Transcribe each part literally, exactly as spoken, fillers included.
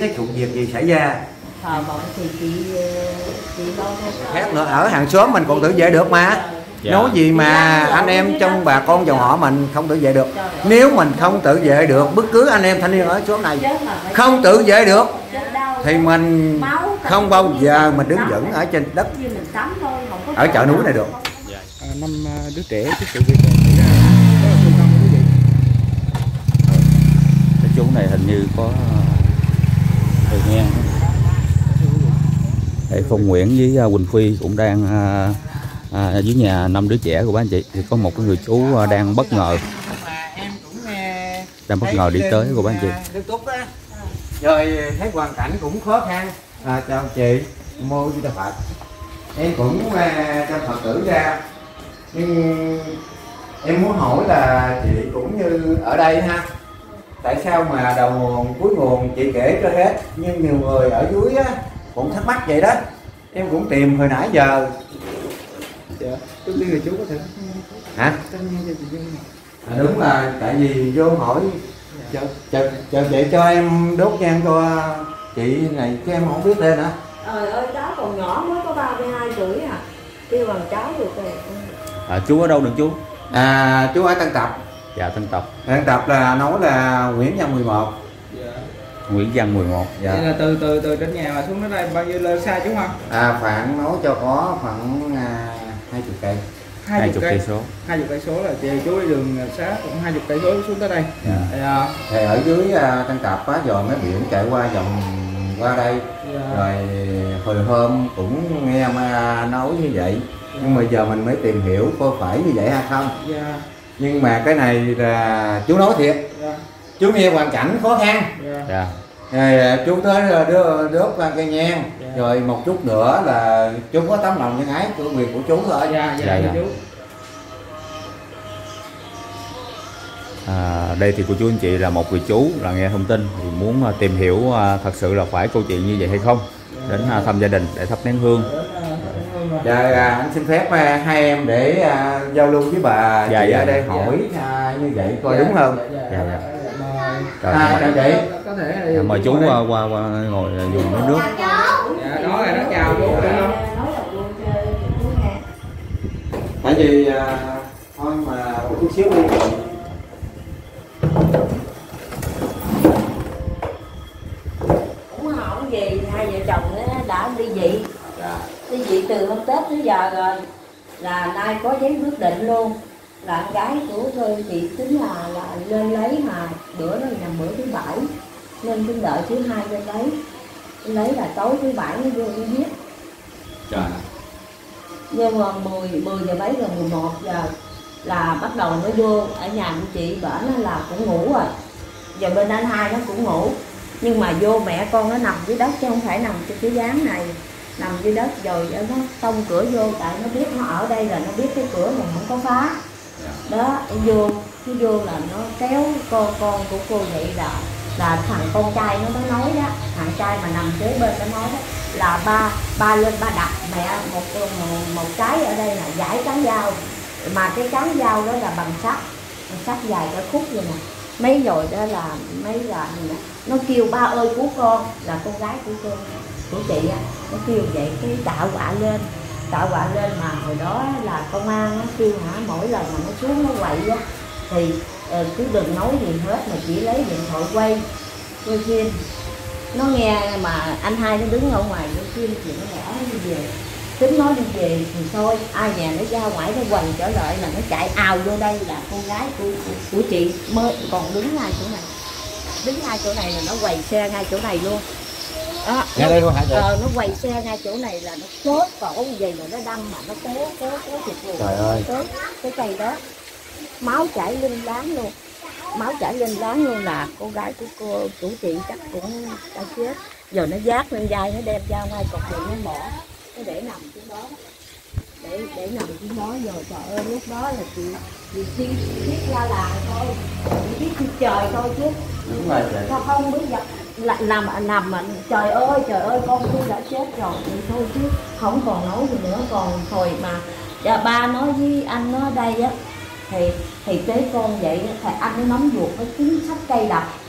cái sự việc gì xảy ra. Thờ bọn thì chị chị lo Khác nữa, ở hàng xóm mình còn tự vệ được mà. Dạ. Nói gì mà anh em trong bà con dòng họ mình không tự vệ được. Nếu mình không tự vệ được, bất cứ anh em thanh niên ở chỗ này không tự vệ được thì mình không bao giờ mình đứng vững ở trên đất, ở chợ núi này được. À, năm đứa trẻ cái sự việc này xảy ra rất là thương tâm quý vị. Cái chú này hình như có thời gian. Để Phong Nguyễn với Quỳnh Phi cũng đang à, à, dưới nhà năm đứa trẻ của bác anh chị, thì có một cái người chú đang bất ngờ đang bất ngờ đi tới của bác anh chị. Rồi thấy hoàn cảnh cũng khó khăn. À, chào chị, mô Di Đà Phật. Em cũng uh, trong Phật tử ra, nhưng em muốn hỏi là chị cũng như ở đây ha, tại sao mà đầu nguồn cuối nguồn chị kể cho hết, nhưng nhiều người ở dưới á cũng thắc mắc vậy đó. Em cũng tìm hồi nãy giờ. Dạ, trước tiên là chú có thể hả? À, đúng là tại vì vô hỏi chờ, chờ, chờ chị cho em đốt nhang cho chị này chứ em không biết lên hả? Trời ơi, cháu còn nhỏ mới có ba mươi hai tuổi à, kêu bằng cháu được rồi. À, chú ở đâu được chú? À, chú ở Tân Tập. Dạ, Tân Tập. Tân Tập là nói là Nguyễn Văn mười một. Dạ. Nguyễn Văn mười một. Dạ. Vậy là từ từ từ trên nhà mà xuống đến đây bao nhiêu lên xa chú không? À, khoảng nói cho có khoảng hai chục cây. Hai chục cây số. Hai chục cây số là chị chú đi đường xá cũng hai chục cây số xuống tới đây. Dạ. Thì, à, thì ở dưới uh, Tân Tập á, rồi mấy biển chạy qua vòng qua đây. Dạ. Rồi hồi hôm cũng nghe mà nói như vậy. Dạ. Nhưng mà giờ mình mới tìm hiểu có phải như vậy hay không. Dạ. Nhưng mà cái này là chú nói thiệt. Dạ. Chú nghe hoàn cảnh khó khăn. Dạ. Dạ. Rồi chú tới đưa đốt qua cây nhang. Dạ. Rồi một chút nữa là chú có tấm lòng nhân ái của việc của chú thôi. Dạ, dạ, dạ, dạ. Chú. À, đây thì cô chú anh chị là một người chú là nghe thông tin thì muốn uh, tìm hiểu uh, thật sự là phải câu chuyện như vậy hay không, đến uh, thăm gia đình để thắp nén hương. Dạ, à, anh xin phép uh, hai em để uh, giao lưu với bà dạ, chị dạ, ở đây dạ. hỏi uh, như vậy coi Dạ, đúng không? Dạ, dạ, dạ, dạ. Rồi, à, chào chị. Có thể dạ, mời chú qua, qua qua ngồi dùng nước nước. Dạ, đó là nó chào chú được không? Tại vì uh, thôi mà một chút xíu đi. Cũng không gì, hai vợ chồng đã đi dị. Dạ. Đi dị từ hôm Tết tới giờ rồi, là nay có giấy quyết định luôn. Là con gái của tôi chị tính là, là lên lấy, mà bữa đó là bữa thứ bảy nên tôi đợi thứ hai lên lấy. Lấy là tối thứ bảy nó vô nó viết. Dạ. Nhưng mà mười giờ mấy rồi mười một giờ là bắt đầu nó vô ở nhà của chị, bển nó là cũng ngủ rồi. Giờ bên anh hai nó cũng ngủ, nhưng mà vô mẹ con nó nằm dưới đất chứ không phải nằm trên cái ván này, nằm dưới đất. Rồi nó tông cửa vô, tại nó biết nó ở đây là nó biết cái cửa mình không có phá. Đó, vô nó vô là nó kéo con con của cô vậy, là là thằng con trai nó nó nói đó, thằng trai mà nằm kế bên nó nói đó là ba ba lên ba đập mẹ một một, một cái ở đây là giải cán dao, mà cái cán dao đó là bằng sắt, bằng sắt dài cả khúc vậy nè. Mấy rồi đó là mấy là nó kêu ba ơi cứu con, là con gái của cô của chị á, nó kêu vậy cái tạo quả lên tạo quả lên mà hồi đó là công an nó kêu hả, mỗi lần mà nó xuống nó quậy á thì uh, cứ đừng nói gì hết mà chỉ lấy điện thoại quay quay phim. Nó nghe mà anh hai nó đứng ở ngoài quay phim thì nó bỏ nó đi về, tính nói đi về thì thôi, ai nhà nó ra ngoài nó quần trở lại là nó chạy ào vô đây, là con gái của, của, của chị mới còn đứng ngay chỗ này, đứng ngay chỗ này là nó quay xe ngay chỗ này luôn. Đó, nó, đây luôn hả chị? Ờ, nó quay xe ngay chỗ này là nó chốt cổ gì mà nó đâm mà nó cố cố cố thịt luôn. Trời ơi. Cố, cái cây đó máu chảy linh láng luôn, máu chảy linh láng luôn, là cô gái của cô chủ chị chắc cũng đã chết. Giờ nó vác lên vai, nó đem ra ngoài cột điện nó bỏ, nó để nằm trên đó, để để nằm trên đó. Rồi trời ơi, lúc đó là chị chị thiết thiết la làng thôi, chị thiết trời thôi chứ Đúng rồi chị. sao không biết gặp là nằm nằm mà trời ơi trời ơi con tôi đã chết rồi thì thôi chứ không còn nói gì nữa. Còn hồi mà dạ, ba nói với anh nó ở đây á thì thì tế con vậy thì anh nó nắm ruột nó kiếm sách cây đập,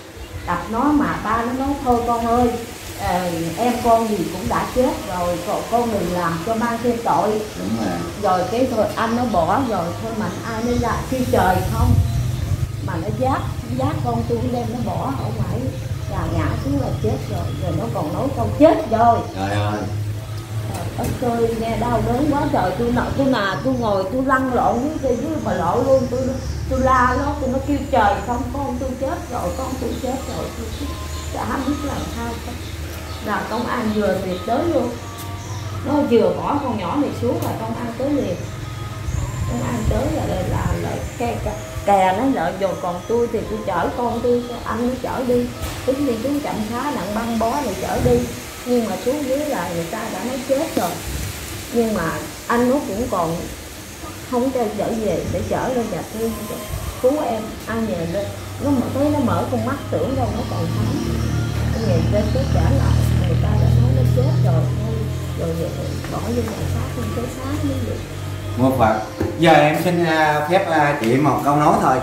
đập nó, mà ba nó nói thôi con ơi, à, em con gì cũng đã chết rồi, con, con đừng làm cho ba thêm tội. Đúng rồi. Rồi cái thôi anh nó bỏ rồi, thôi mà ai mới là khi trời không mà nó dắt dắt con tôi đem nó bỏ ở ngoài là ngã xuống là chết rồi. Rồi nó còn nói con chết rồi. Trời ơi. Ôi trời, nghe đau đớn quá trời. Tôi nọ tôi là tôi ngồi tôi lăn lộn dưới dưới bà lộn luôn. Tôi tôi la nó, tôi nó kêu trời không, con tôi chết rồi, con tôi chết rồi. Tôi đã biết làm sao. Là công an vừa việc tới luôn, nó vừa bỏ con nhỏ này xuống là công an tới liền. Công an tới là là là, là kè kè nó lợi rồi. Còn tôi thì tôi chở con tôi, anh nó chở đi, tính đi xuống trạm xá nặng băng bó rồi chở đi. Nhưng mà xuống dưới là người ta đã nói chết rồi. Nhưng mà anh nó cũng còn không cho chở về để chở lên nhà thương cứu em. Ăn về lên nó mở tới nó mở con mắt tưởng đâu nó còn sống. Ngày lên tới trả lại người ta đã nói nó chết rồi, rồi, rồi, rồi bỏ vô nhà xác, không tới sáng như vậy. Một Phật. Giờ em xin uh, phép uh, chị một câu nói thôi.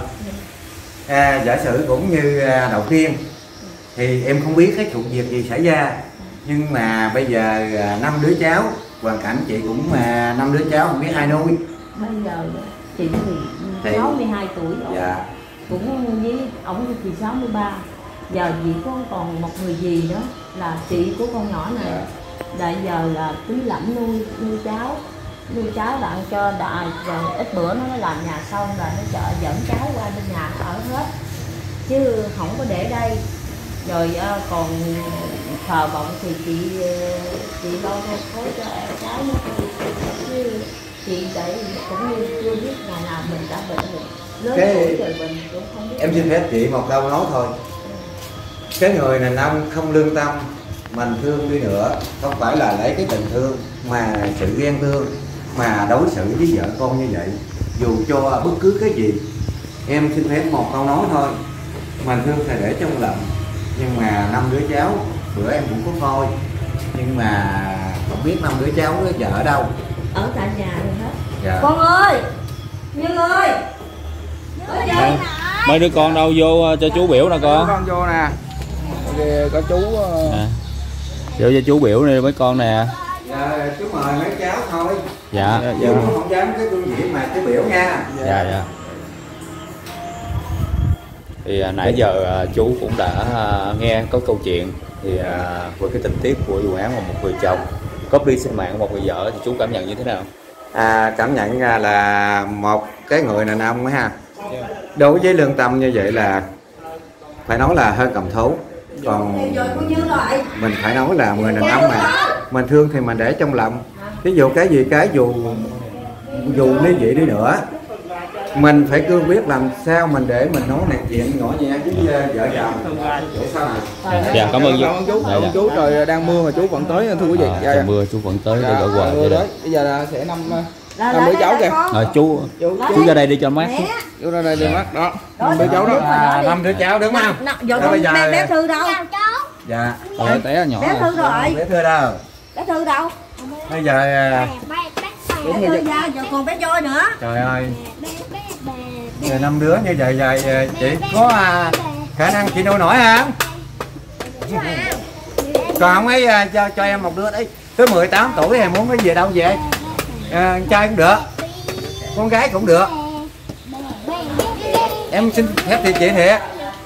À, giả sử cũng như uh, đầu tiên thì em không biết cái sự việc gì xảy ra, nhưng mà bây giờ uh, năm đứa cháu, hoàn cảnh chị cũng uh, năm đứa cháu không biết ai nuôi. Bây giờ chị thì, thì sáu mươi hai tuổi rồi. Dạ. Cũng với ổng thì sáu mươi ba. Giờ chỉ có còn một người gì đó là chị của con nhỏ này. Dạ. Đại giờ là túi lẫm nuôi nuôi cháu, nuôi cháu là ăn cho đại, rồi ít bữa nó làm nhà xong là nó chợ dẫn cháu qua bên nhà ở hết, chứ không có để đây. Rồi còn thờ vọng thì chị chị lo thôi phối cho em cháu nó, chứ chị tại cũng như chưa biết ngày nào mình đã bệnh rồi, lớn tuổi rồi mình cũng không biết. Em xin phép chị một câu nói thôi. Cái người đàn ông không lương tâm, mình thương đi nữa, không phải là lấy cái tình thương mà sự ghen thương mà đối xử với vợ con như vậy, dù cho bất cứ cái gì. Em xin phép một câu nói thôi, mình thương phải để trong lòng. Nhưng mà năm đứa cháu bữa em cũng có coi, nhưng mà không biết năm đứa cháu vợ ở đâu. Ở tại nhà luôn hết. Dạ. Con ơi, Nhân ơi, Đây, mấy đứa con đâu vô cho chú biểu nè con. Con vô nè. Kìa, có chú à. Vô cho chú biểu đi mấy con nè. Dạ, chú mời mấy cháu thôi. Dạ. Dạ, dạ. Không dám cái cương diện mà chú biểu nha. Dạ dạ, dạ. Thì à, nãy giờ à, chú cũng đã à, nghe có câu chuyện thì à, với cái tình tiết của vụ án mà một người chồng cướp đi sinh mạng của một người vợ, thì chú cảm nhận như thế nào? À, cảm nhận ra là một cái người đàn ông ấy ha, đối với lương tâm như vậy là phải nói là hơi cầm thú. Còn mình phải nói là người đàn ông mà mình thương thì mình để trong lòng. Ví dụ cái gì cái dù dù như vậy đi nữa, mình phải cương quyết làm sao mình để mình nói này chuyện nhỏ nhẹ với vợ chồng để sau này. Dạ, cảm ơn chú. Cảm ơn chú. Dạ, Cảm ơn chú. Trời đang mưa mà chú vẫn tới thưa quý vị. À, dạ, trời mưa chú vẫn tới để gỡ quà. Mưa đấy. Bây giờ là sẽ năm Là- năm là đứa cháu đây kìa. con. À, chú Chú chú ra đây đi cho mát. chú ra đây đi mắt đó. Đó, Năm đứa cháu đó. À, năm đứa cháu đúng không? Nè, giờ Đó, con bây giờ- bé, bé Thư đâu? Dạ. Ờ, té nhỏ. Bé Thư rồi. Bé Thư đâu? Bé Thư đâu? Bây giờ à, Bé Thư ra, giờ còn bé Joy nữa. trời ơi, giờ năm đứa như vậy vậy chị có à, khả năng chị nuôi nổi không? Còn không ấy à, cho cho em một đứa đấy, tới mười tám tuổi thì muốn cái gì đâu về, à, con trai cũng được, con gái cũng được. Em xin phép thì chị thiệt.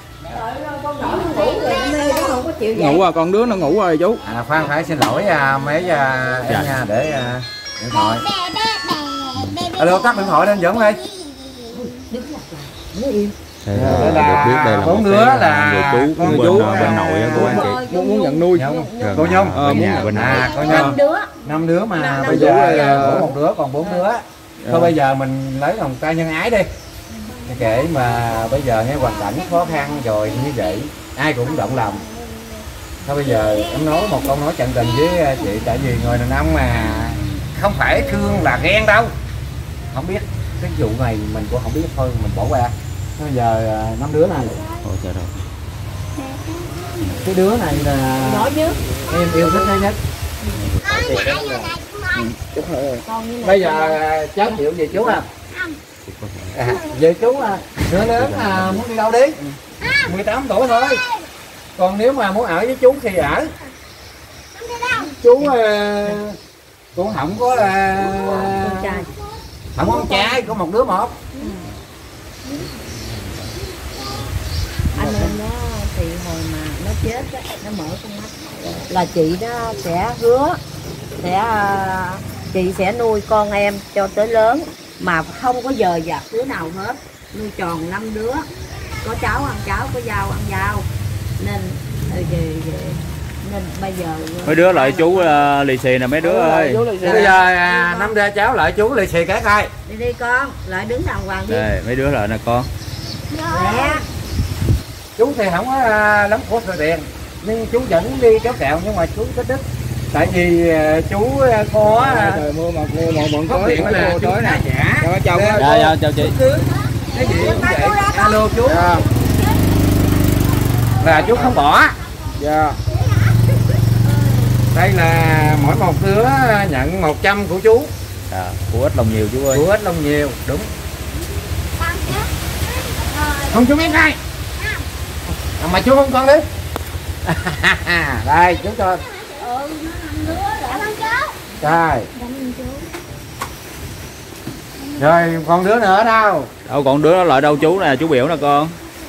Ngủ à, con đứa nó ngủ rồi chú. À, Phan phải xin lỗi à, mấy à, em Dạ. nha, để à, điện thoại. Alo, tắt điện thoại lên dẫn đi. Thì, Đây à, là được biết đây là bốn một đứa cái, là người chú con bên, chú, à, bên nội á của anh chị. Muốn muốn nhận nuôi. Nhung. Gần Cô Nhung. à, bên nhà bên À, nội. cô Nhung. Năm đứa. Năm đứa mà Năm- bây năm giờ đứa là- bổ một đứa còn bốn đứa. Thôi bây giờ mình lấy lòng tay nhân ái đi. Kể mà bây giờ nghe hoàn cảnh khó khăn rồi như vậy, ai cũng động lòng. Thôi bây giờ em nói một câu nói chân tình với chị, tại vì người đàn ông mà không phải thương là ghen đâu. Không biết cái vụ này mình cũng không biết, thôi mình bỏ qua. Bây giờ năm đứa này, Ôi trời ơi. cái đứa này là Nhỏ nhất. em yêu thích nó nhất. Con như này. Bây giờ cháu chịu gì chú không? À, về chú à, đứa lớn à, muốn đi đâu đi, mười tám tuổi thôi. Còn nếu mà muốn ở với chú thì ở. Chú uh, cũng không có uh, con trai, không có con trai, có một đứa một. ừ. Anh em đó thì hồi mà nó chết đó, nó mở con mắt là chị đó sẽ hứa sẽ chị sẽ nuôi con em cho tới lớn mà không có dời dạt đứa nào hết, nuôi tròn năm đứa, có cháu ăn cháu, có dao ăn dao, nên về nên bây giờ mấy đứa lại chú uh, lì xì nè mấy đứa ơi. Bây giờ à, năm đứa cháu lại chú lì xì cái coi. đi đi con, lại đứng đàng hoàng đi. Đây mấy đứa lại nè con. Mẹ. Chú thì không có uh, lắm có tiền nhưng chú vẫn đi kéo kẹo, nhưng mà chú thích thích tại vì uh, chú uh, có uh, mua một mua một bọn có điện là tối nè cho chồng. Dạ dạ chào chị. Cái gì cũng vậy. Alo chú. Yeah. Là chú không bỏ. Dạ. Đây là mỗi một đứa nhận một trăm của chú. À, của ít lòng nhiều chú ơi. Của ít lòng nhiều, đúng. Không chú biết ngay. Mà chú không con đi. Đây chú cho. Rồi. Rồi còn đứa nữa ở đâu? Đâu còn đứa đó lại đâu chú nè, chú Biểu nè con.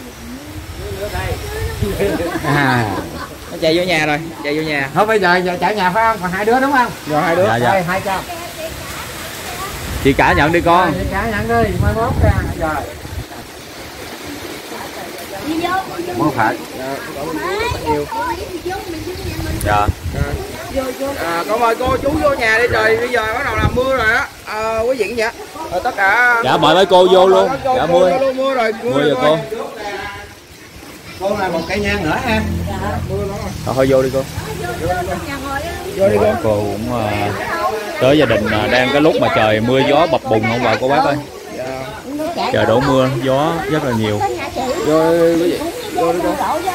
À. Nó chạy vô nhà rồi, chạy vô nhà. Thôi bây giờ, giờ chạy nhà phải không? Còn hai đứa đúng không? Rồi hai đứa. Dạ, dạ. Đây, hai trăm. Chị cả nhận đi con. Chị cả nhận đi, mai mốt ra rồi. Muốn phải. Dạ. À, con mời cô chú vô nhà đi, trời bây giờ bắt đầu làm mưa rồi á. À, quý vị vậy. Rồi tất cả. Dạ mời mấy cô vô luôn. Cô, Dạ cô, mưa. cô, mưa rồi, mưa, Mưa rồi giờ cô. Cô là một cây nhang nữa em. Thôi, thôi vô đi cô. Vô đi cô. Cô cũng uh, tới gia đình uh, đang cái lúc mà trời mưa gió bập bùng không bà cô bác ơi. Trời đổ mưa gió rất là nhiều. Vô quý vị. Vô đi cô.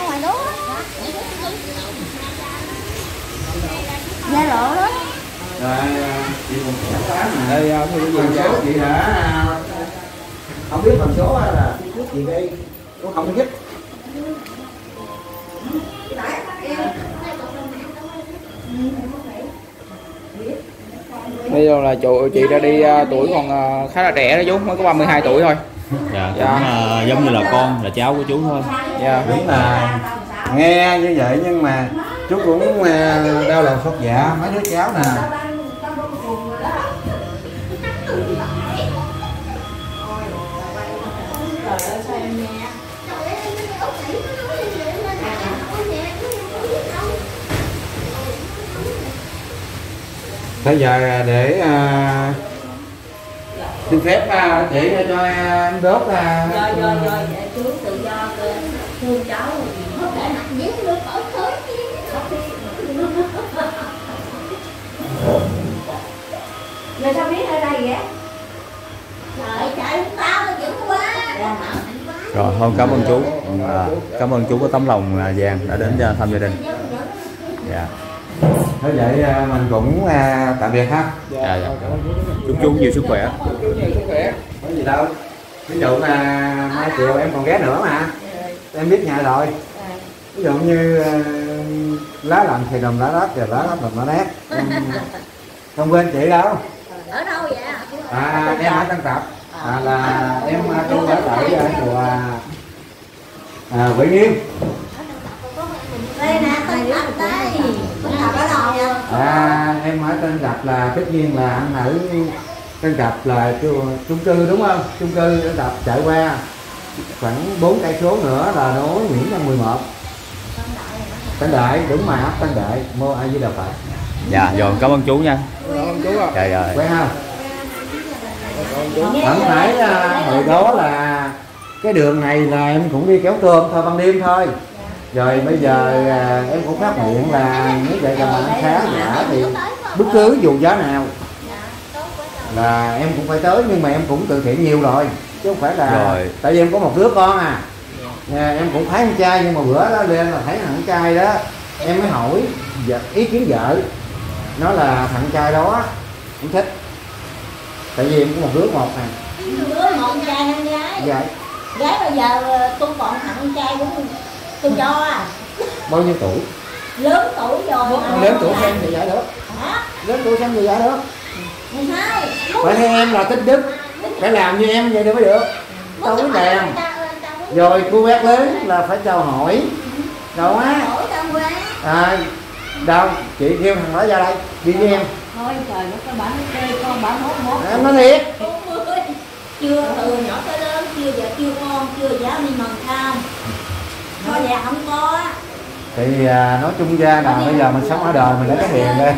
Gia lộ đó. Chị còn số tám nè. Đây thưa quý vị, Số chị đã không biết phần số là trước gì đây cũng không biết. bây giờ là chủ chị đã đi uh, tuổi còn uh, khá là trẻ đó chú, mới có ba mươi hai tuổi thôi. Dạ, Dạ. cũng uh, giống như là con, là cháu của chú thôi. Dạ. Đúng là nghe như vậy nhưng mà chú cũng uh, đau lòng xót dạ mấy đứa cháu nè. Bây giờ để uh, xin phép uh, chị cho em đốt uh, Rồi rồi rồi, chú tự do thương cháu. Rồi sao biết ở đây vậy? Trời chạy cũng tao nó dữ quá. Rồi thôi cảm ơn chú. À, cảm ơn chú có tấm lòng uh, vàng đã đến uh, thăm gia đình. Dạ. Thế vậy uh, mình cũng uh, tạm biệt ha. Dạ, dạ. Chúc chú nhiều sức khỏe. Chú nhiều sức khỏe. Có gì đâu. Ví dụ là mai chiều em còn ghé nữa mà. Em biết nhà rồi. Ví dụ như uh, lá lành thì đồng lá đất, rồi lá đất đồng lá nét. Em không quên chị đâu. Ở đâu vậy? À, em ở Tân Tập. À, là em tu ở tại chùa à, Vĩnh Nghiêm. Đây nè, Tân Tập đây. Tân Tập ở đâu vậy? À, em ở Tân Tập là tất nhiên là anh ở Tân Tập là chung cư đúng không? Chung cư Tân Tập chạy qua khoảng bốn cây số nữa là nối Nguyễn Văn mười một. Tân Đại đúng mà, ấp Tân Đại, mô ai với Đà Phật. Dạ, rồi cảm ơn chú nha. Cảm ơn chú ạ. Trời rồi. Quen không? Vẫn phải là hồi đó là cái đường này là em cũng đi kéo tôm thôi ban đêm thôi. Rồi bây giờ à, em cũng phát hiện là nếu vậy là ăn khá giả thì bất cứ dù giá nào là em cũng phải tới, nhưng mà em cũng từ thiện nhiều rồi chứ không phải là Rồi. tại vì em có một đứa con à. À, em cũng thấy ăn chay nhưng mà bữa đó lên là thấy ăn chay đó em mới hỏi vợ, ý kiến vợ nó là thằng trai đó cũng thích, tại vì em có một đứa một nè. Đứa một trai ăn gái. Dạ. Gái bây giờ tôi còn thằng trai cũng tôi cho à. bao nhiêu tuổi? Lớn tuổi rồi. Lớn tuổi xem thì giải được. Hả? Lớn tuổi xem thì giải được. mười hai. Phải theo em là tích đức, phải làm như em vậy được mới được. Tao biết làm. Rồi cô bác lớn là phải chào hỏi. Đâu á? Hỏi tao quá. À, đâu? Chị kêu thằng đó ra đây, đi với em. Thôi trời nó có bạn nó chơi con bạn mốt mốt. Em nói thiệt. Chưa từ nhỏ tới lớn chưa giờ chưa con chưa dám đi mần tham. Thôi vậy không có á. Thì à, nói chung ra là bây giờ mình sống ở đời mình lấy cái tiền đây.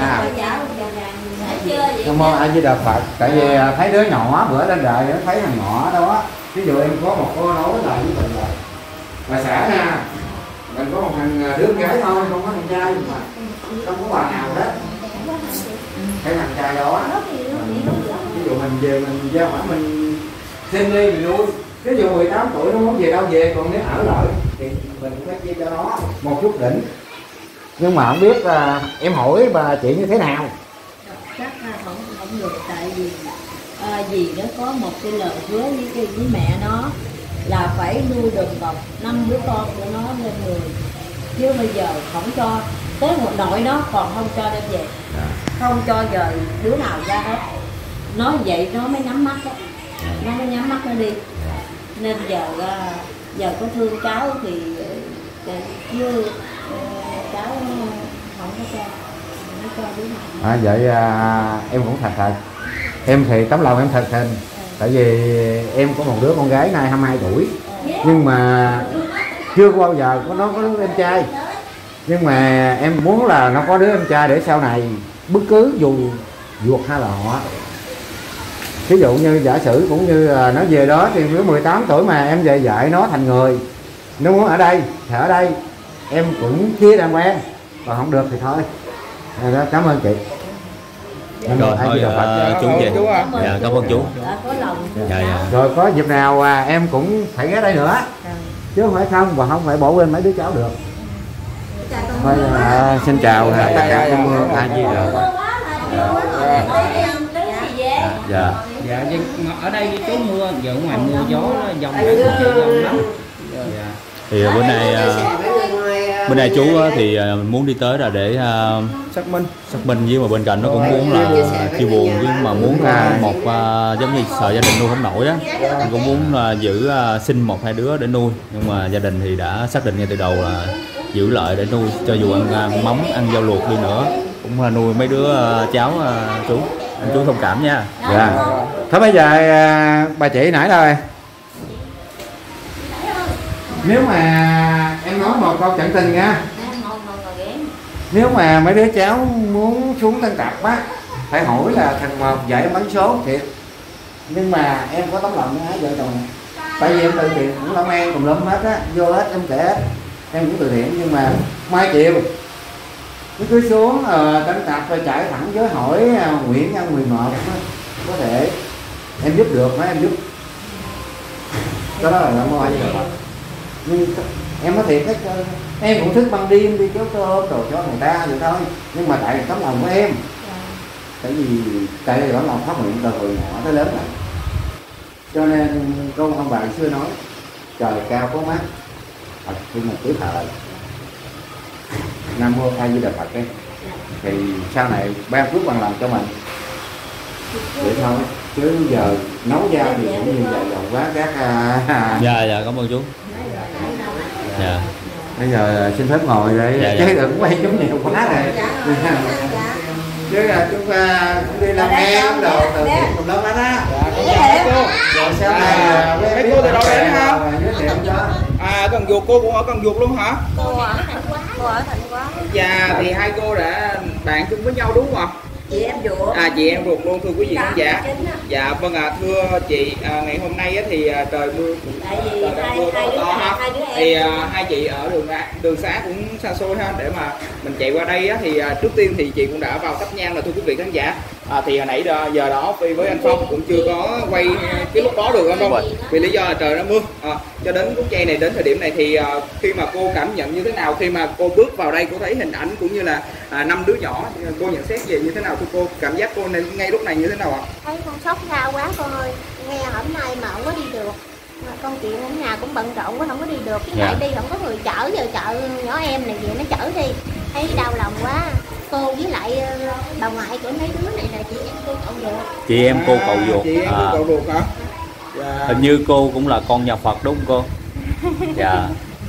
Nam mô A Di Đà Phật. Tại vì à, thấy đứa nhỏ bữa lên đời nó thấy thằng nhỏ đó. Ví dụ em có một cô nói là với mình là bà xã nha, mình có một thằng đứa gái thôi, không có thằng trai mà không có bà nào hết. Cái thằng trai đó, ví dụ mình về mình giao hỏi mình xin đi mình nuôi. Ví dụ mười tám tuổi nó muốn về đâu về, còn nếu ở lại thì mình cũng phải chia cho nó một chút đỉnh. Nhưng mà không biết là em hỏi bà chị như thế nào? Chắc là không không được, tại vì à, dì nó có một cái lời hứa với cái với mẹ nó là phải nuôi được một năm đứa con của nó lên người, chứ bây giờ không cho tới một nội nó còn không cho đem về, không cho giờ đứa nào ra hết. Nói vậy nó mới nhắm mắt đó, nó mới nhắm mắt nó đi. Nên giờ giờ có thương cháu thì chứ cháu không có cho, không có cho đứa nào. À, vậy à, em cũng thật thật. Em thì tấm lòng em thật tình. Tại vì em có một đứa con gái nay hai mươi hai tuổi, nhưng mà chưa bao giờ có nó có đứa em trai. Nhưng mà em muốn là nó có đứa em trai để sau này bất cứ dù ruột hay là họ. Ví dụ như giả sử cũng như nó về đó thì với mười tám tuổi mà em về dạy nó thành người, nó muốn ở đây thì ở đây em cũng chia đàng hoàng, còn không được thì thôi. Đó, cảm ơn chị. Rồi thôi uh, chú về. Dạ cảm ơn chú. Dạ, dạ. Rồi có dịp nào à, em cũng phải ghé đây nữa, chứ không phải không và không phải bỏ quên mấy đứa cháu được. Thôi, à, xin chào tất cả các A Di Đà Phật. Dạ. Dạ, ở đây chú mưa, giờ ngoài mưa gió dòng dòng lắm. Dạ. Thì bữa nay bữa nay chú thì muốn đi tới là để xác minh xác minh với mà bên cạnh nó cũng muốn là chia buồn, nhưng mà muốn một giống như sợ gia đình nuôi không nổi á, cũng muốn giữ sinh một hai đứa để nuôi, nhưng mà gia đình thì đã xác định ngay từ đầu là giữ lại để nuôi, cho dù ăn, ăn mắm ăn rau luộc đi nữa cũng là nuôi mấy đứa cháu chú. Anh chú thông cảm nha. Dạ. Thôi bây giờ bà chị nãy rồi. Nếu mà em nói một câu trận tình nha. Nếu mà mấy đứa cháu muốn xuống Tân Tập á, phải hỏi là thằng một dạy bắn số thiệt. Nhưng mà em có tấm lòng với vợ chồng. Tại vì em từ thiện cũng Long An cùng lâm hết á, vô hết em kể em cũng từ thiện, nhưng mà mai chiều nó cứ xuống uh, Tân Tập rồi chạy thẳng với hỏi uh, Nguyễn Nhân mười một có thể em giúp được mấy em giúp. Đó là là mua gì rồi. Nhưng em nói thiệt, em cũng thức ban đêm đi kéo cơm đồ cho người ta vậy thôi, nhưng mà tại tấm lòng của em, tại vì tại vì tấm lòng phát nguyện từ hồi nhỏ tới lớn này, cho nên câu ông bà xưa nói trời cao có mắt thật nhưng mà tuổi thời. Nam mô A Di Đà Phật ấy. Thì sau này ban phước bằng lòng cho mình vậy thôi, chứ giờ nấu ra thì cũng như vậy rồi quá các. Dạ dạ cảm ơn chú. Dạ. Bây giờ xin phép ngồi để dạ, chứ dạ. đừng quay chúng nhiều quá rồi. Chứ là chúng ta cũng đi làm em đồ từ thiện cùng lớn hết á. Rồi sau này mấy cô từ đâu đến hả? Giới thiệu cho. À, Cần Duộc, cô cũng ở Cần Duộc luôn hả? Cô ở Thành Quá. Cô ở Thành Quá. Dạ, thì hai cô đã bạn chung với nhau đúng không ạ? Chị em ruột. À, chị em ruột luôn, thưa quý vị khán giả. Dạ vâng ạ, à, thưa chị, à, ngày hôm nay á, thì à, trời mưa cũng Tại vì trời hai, mưa hai, to, đứa, to ha. hai đứa em. Thì à, hai chị ở đường đường xá cũng xa xôi ha, để mà mình chạy qua đây á, thì à, trước tiên thì chị cũng đã vào thắp nhang rồi thưa quý vị khán giả. À, thì hồi nãy giờ đó Phi với anh Phong cũng chưa có quay cái lúc đó được anh Phong, vì lý do là trời nó mưa. À, cho đến phút giây này, đến thời điểm này thì à, khi mà cô cảm nhận như thế nào khi mà cô bước vào đây, cô thấy hình ảnh cũng như là à, năm đứa nhỏ, cô nhận xét về như thế nào thưa cô? Cảm giác cô này ngay lúc này như thế nào ạ? Thấy con sốc sao quá con ơi, nghe hôm nay mà không có đi được. Mà công chuyện ở nhà cũng bận rộn quá không có đi được, với Dạ. lại đi không có người chở, giờ chợ nhỏ em này về nó chở đi thấy đau lòng quá. Cô với lại ờ, bà ngoại của mấy đứa này là chị em cô cậu được. Chị em cô cậu ruột. Chị em cô À, cậu ruột hả? Dạ. hình như cô cũng là con nhà Phật đúng không cô? Dạ.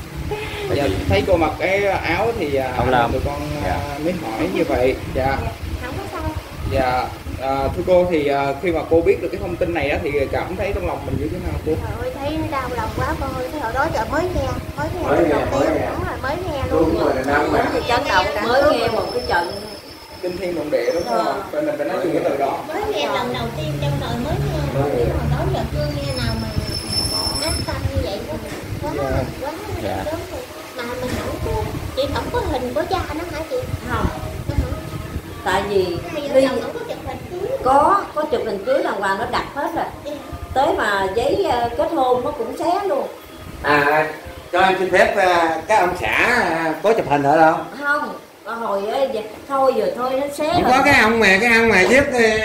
Dạ, thấy cô mặc cái áo thì à, Áo lam. tụi con à, Dạ. mới hỏi như vậy. Dạ. Không có sao. Dạ. À, thưa cô thì à, khi mà cô biết được cái thông tin này á, thì cảm thấy trong lòng mình như thế nào cô? Trời ơi thấy đau lòng quá cô ơi, cái hồi đó giờ mới nghe, mới nghe Mới lần nghe, đầu mới tiên, nghe. đúng rồi mới nghe luôn. Đúng rồi, đàn ông mà. Thì chấn động mới nghe một cái trận Kinh thiên động địa đúng không? Vậy mình phải nói chung cái từ đó. Mới nghe lần đầu tiên trong đời mới nghe, hồi đó giờ chưa nghe nào mà ác tâm như vậy quá quá quá Dạ. lớn rồi. Mà mình không có, chị không có hình của cha nó hả chị? không, Nó hả? tại vì Hai vợ Ly chồng không có chụp hình cưới. có có chụp hình cưới đàng hoàng nó đặt hết rồi, tới mà giấy ờ, kết hôn nó cũng xé luôn. À, cho em xin phép à, các ông xã à, có chụp hình ở đâu? Không, hồi ấy, vậy- thôi giờ thôi nó xé Chỉ rồi. có cái ông mà cái ông mà giúp ờ,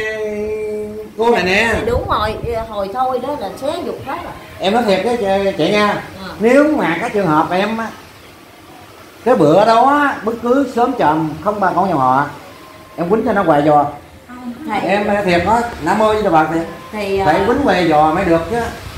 cô này nè. Thì đúng rồi, hồi thôi đó là xé dục hết rồi. Em nói thiệt cái chị nha, Ừ. nếu mà cái trường hợp em á, cái bữa đó bất cứ sớm chậm không ba con nhà họ, em quýnh cho nó hoài giò. Thầy, Em thiệt đó, Nam ơi cho bà thiệt, thì phải quýnh hoài giò mới được chứ.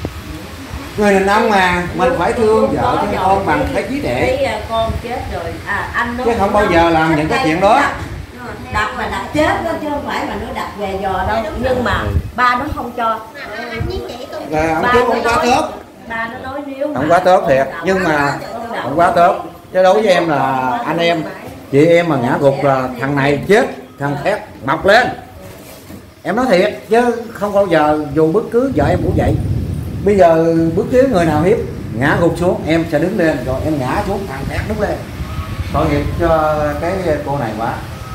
Người đàn ông mà mình phải thương vợ thương con bằng cái trí tuệ, cái ờ, con chết rồi, à anh nó chứ không bao giờ làm những cái chuyện đó. đặt mà đặt chết đó chứ không phải mà nó đặt về giò đâu, nhưng mà ba nó không cho. Mà anh với chị tôi Rồi ông Ba chú nó không quá nói- tốt, ba nó nói nếu không mà quá tốt thiệt, con nhưng mà con đậu không quá tốt. Chứ đối với em là anh em, chị em mà ngã gục là thằng này chết, thằng khác mọc lên. Em nói thiệt chứ không bao giờ, dù bất cứ vợ em cũng vậy. Bây giờ bất cứ người nào hiếp ngã gục xuống em sẽ đứng lên, rồi em ngã xuống thằng khác đứng lên. Tội nghiệp cho cái cô này quá.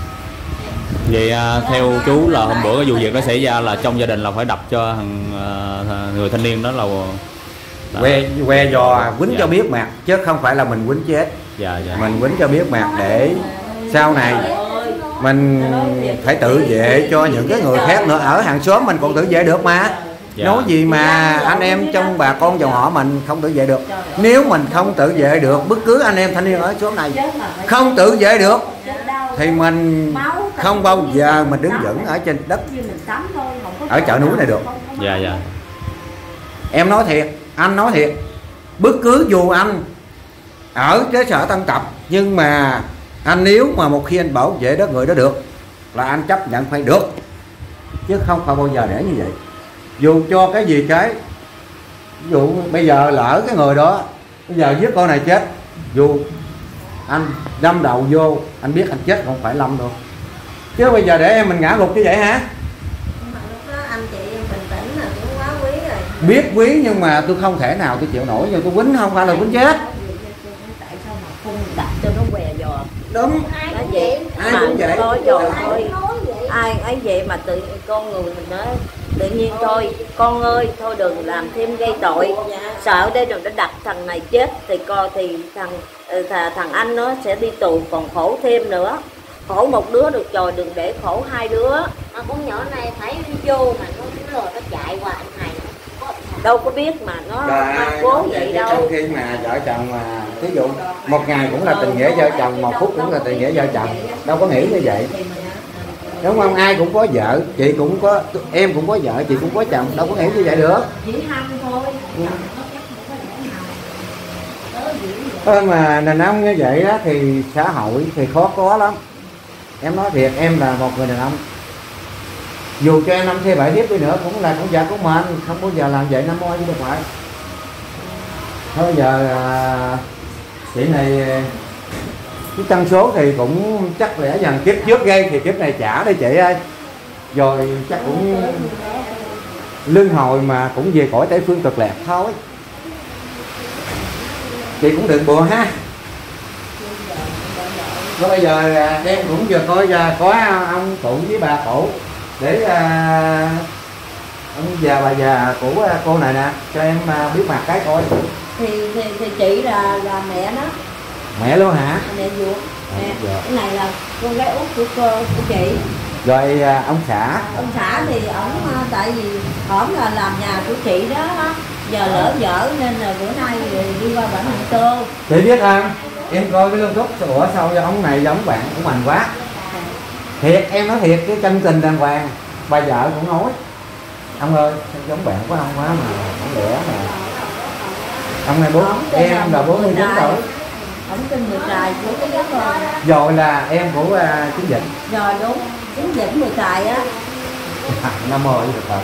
Vậy à, theo chú là hôm bữa cái vụ việc nó xảy ra là trong gia đình là phải đập cho thằng à, người thanh niên đó là, là... Que que giò quýnh Dạ. cho biết mặt, chứ không phải là mình quýnh chết. Dạ dạ. Mình quýnh cho biết mặt để sau này mình phải tự vệ cho những cái người khác nữa. Ở hàng xóm mình còn tự vệ được mà. Dạ. Nói gì mà anh em trong bà con dòng họ mình không tự vệ được. Nếu mình không tự vệ được, bất cứ anh em thanh niên ở xóm này không tự vệ được thì mình không bao giờ mình đứng vững ở trên đất, ở chợ núi này được. Dạ dạ. Em nói thiệt, anh nói thiệt, bất cứ dù anh ở chế sở Tân Tập, nhưng mà anh nếu mà một khi anh bảo vệ đất người đó được là anh chấp nhận phải được, chứ không phải bao giờ để như vậy. Dù cho cái gì cái, ví dụ bây giờ lỡ cái người đó bây giờ giết con này chết, dù anh đâm đầu vô anh biết anh chết không phải Lâm đâu, chứ bây giờ để em mình ngã gục như vậy hả? mà lúc đó anh chị em bình tĩnh là cũng quá quý rồi. Biết quý nhưng mà tôi không thể nào tôi chịu nổi, nhưng tôi quýnh không phải là quýnh chết. Tại sao mà không đặt cho nó què giò? Đúng, ai Nói cũng vậy, ai mà cũng vậy. thôi rồi ai thôi. cũng nói vậy. Ai ấy vậy mà tự con người mình nói tự nhiên thôi, con ơi thôi đừng làm thêm gây tội, sợ đây rồi nó đặt thằng này chết thì coi thì thằng ừ, thà, thằng anh nó sẽ đi tù còn khổ thêm nữa, khổ một đứa được rồi đừng để khổ hai đứa. Mà con nhỏ này phải đi vô mà nó cũng rồi nó chạy qua anh này có Đâu có biết mà nó Trời nó ơi, cố không vậy chứ đâu. trong khi mà vợ chồng mà ví dụ một ngày cũng là tình nghĩa vợ chồng, một phút cũng là tình nghĩa vợ chồng, đâu có nghĩ như vậy, đúng không? Ai cũng có vợ, chị cũng có, em cũng có vợ, chị cũng có chồng, đâu có nghĩ như vậy được. Chỉ hăm thôi. Thôi mà đàn ông như vậy đó thì xã hội thì khó có lắm. Em nói thiệt, em là một người đàn ông, dù cho em năm thê bảy tiếp đi nữa cũng là con vợ của mình, không bao giờ làm vậy năm môi chứ đâu phải. Thôi giờ à, chị này cái tăng số thì cũng chắc lẽ dần kiếp trước gây thì kiếp này trả đi chị ơi, rồi chắc cũng lưng hồi mà cũng về cõi Tây Phương cực lạc thôi. Chị cũng đừng buồn ha. Rồi bây giờ em cũng vừa coi ra có ông cụ với bà cụ để à, ông già bà già của cô này nè cho em à, biết mặt cái coi. Thì, thì thì chị là là mẹ nó, Mẹ luôn hả? mẹ ruột. Mẹ. Dạ. Cái này là con gái út của cô của chị. Rồi à, ông xã. Ông xã thì ổng à, tại vì ổng là làm nhà của chị đó, giờ lỡ dở nên là bữa nay đi qua bản Hàng Tô. Chị biết không, em coi cái YouTube ủa sao cái ống này giống bạn của mình quá. Thiệt, em nói thiệt, cái chân tình đàng hoàng. Bà vợ cũng nói ông ơi giống bạn của ông quá mà không lẽ mà ông này bố em là bốn mươi chín tuổi. Ông tin mười trài của cái giấc rồi. Rồi là em của uh, Chính Vịnh. Rồi đúng, Chính Vịnh mười trài á. Nam mô được rồi.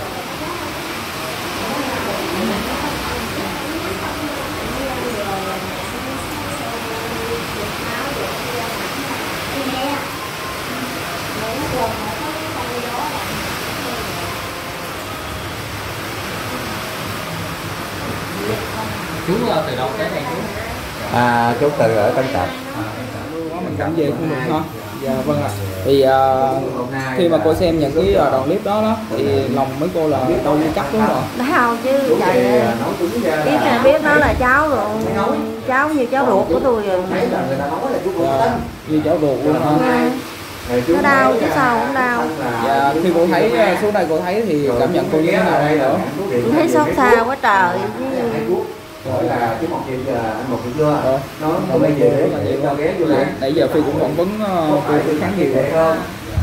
Chú từ đâu tới đây chú? À, chú từ ở Tân Tập. Mình cảm về không được ha. Dạ vâng ạ. Thì uh, khi mà cô xem những cái đoạn clip đó đó thì lòng mấy cô là đau như cắt đúng không? Đau chứ, trời biết là biết nó là cháu rồi, cháu như cháu ruột của tôi rồi. Dạ, như cháu ruột luôn ha. Nó đau chứ sao không đau. Dạ, khi cô thấy số này cô thấy thì cảm nhận cô như thế nào đây nữa? Tôi thấy xót xa quá trời. Gọi là chứ một chuyện giờ anh một chuyện chưa nó không bây giờ để cho ghé vô đây. Nãy giờ Phi cũng phỏng vấn cô khá nhiều hơn.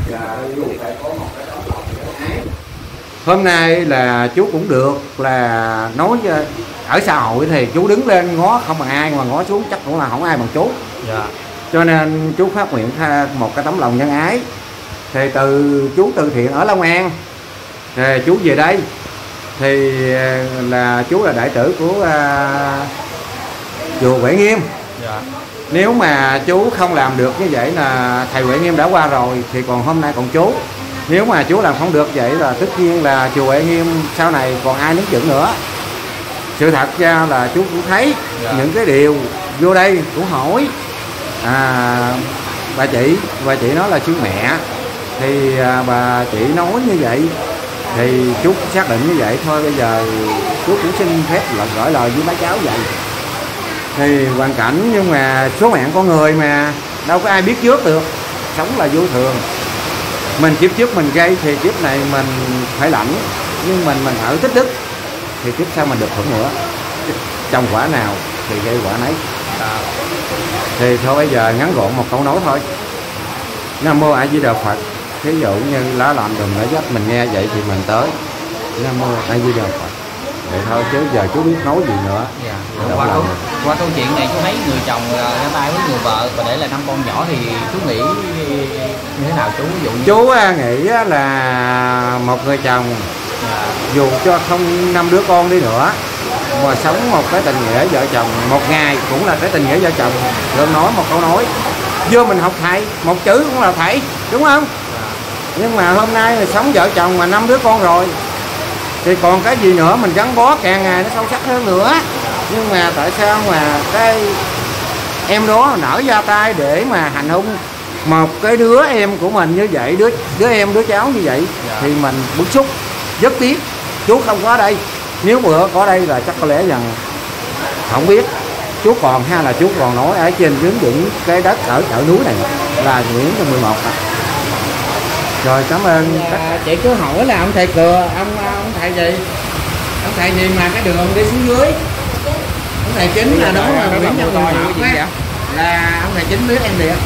Hôm nay là chú cũng được là nói ở xã hội thì chú đứng lên ngó không bằng ai, mà ngó xuống chắc cũng là không ai bằng chú. Dạ. Cho nên chú phát nguyện tha một cái tấm lòng nhân ái. Thì từ chú từ thiện ở Long An thì chú về đây thì là chú là đại tử của uh, chùa Huệ Nghiêm. Dạ. Nếu mà chú không làm được như vậy là thầy Huệ Nghiêm đã qua rồi thì còn hôm nay còn chú. Nếu mà chú làm không được vậy là tất nhiên là chùa Huệ Nghiêm sau này còn ai đứng chững nữa. Sự thật ra là chú cũng thấy dạ. những cái điều vô đây cũng hỏi à, bà chị bà chị nói là sư mẹ thì à, bà chị nói như vậy thì chú xác định như vậy thôi. Bây giờ chú cũng xin phép là gửi lời với mấy cháu vậy. Thì hoàn cảnh nhưng mà số mạng con người mà đâu có ai biết trước được, sống là vô thường. Mình kiếp trước mình gây thì kiếp này mình phải lãnh, nhưng mình mình ở tích đức thì kiếp sau mình được hưởng nữa. Trồng quả nào thì gây quả nấy. Thì thôi bây giờ ngắn gọn một câu nói thôi. Nam mô A Di Đà Phật. Thí dụ như lá làm đùm lá dấp mình nghe vậy thì mình tới Nam mô A Di Đà Phật. Vậy thôi chứ giờ chú biết nói gì nữa. Dạ. Qua câu, qua câu chuyện này chú thấy người chồng ra tay với người vợ và để là năm con nhỏ thì chú nghĩ như thế nào chú? Ví dụ như... Chú nghĩ là một người chồng dạ. dù cho không năm đứa con đi nữa mà sống một cái tình nghĩa vợ chồng một ngày cũng là cái tình nghĩa vợ chồng. Đừng nói một câu nói vô mình học thầy một chữ cũng là thầy, đúng không? Nhưng mà hôm nay là sống vợ chồng mà năm đứa con rồi thì còn cái gì nữa, mình gắn bó càng ngày nó sâu sắc hơn nữa. Nhưng mà tại sao mà cái em đó nở ra tay để mà hành hung một cái đứa em của mình như vậy, đứa đứa em đứa cháu như vậy dạ. thì mình bức xúc rất tiếc. Chú không có đây, nếu bữa có đây là chắc có lẽ rằng không biết chú còn hay là chú còn nói ở trên hướng dựng cái đất ở chợ núi này là Nguyễn Thị mười một à. Rồi cảm ơn. À, chị cứ hỏi là ông thầy Cừa, ông ông thầy gì? Ông thầy gì mà cái đường đi xuống dưới? Ông thầy Chính là đó là Nguyễn Thị mười một á. Là ông thầy Chính biết em liền.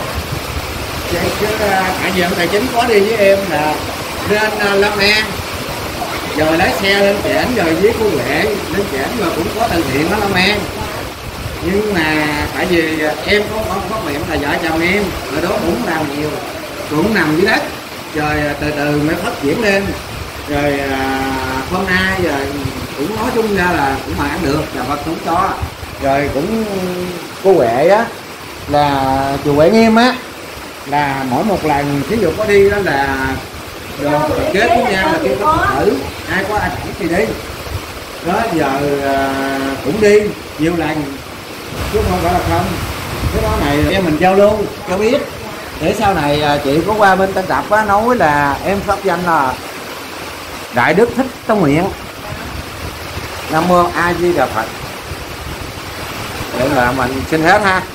Chứ tại vì ông thầy Chính có đi với em là lên Long An. Rồi lái xe lên Trển rồi với cô Huệ lên Trển rồi cũng có từ thiện ở Long An. Nhưng mà tại vì em có có có miệng là vợ chồng em ở đó cũng làm nhiều, cũng nằm dưới đất rồi từ từ mới phát triển lên. Rồi à, hôm nay rồi cũng nói chung ra là cũng mà ăn được và Phật cũng cho. Rồi cũng cô Huệ á là chùa Huệ Nghiêm á là mỗi một lần ví dụ có đi đó là rồi kết với nhau là kêu có Phật tử ai có ai thì đi đó. Giờ à, cũng đi nhiều lần chứ không phải là không. Cái đó này em mình giao lưu cho biết để sau này chị có qua bên Tân Tập á nói là em pháp danh là Đại Đức Thích Tông Nguyện. Nam mô A Di Đà Phật. Vậy là mình xin hết ha.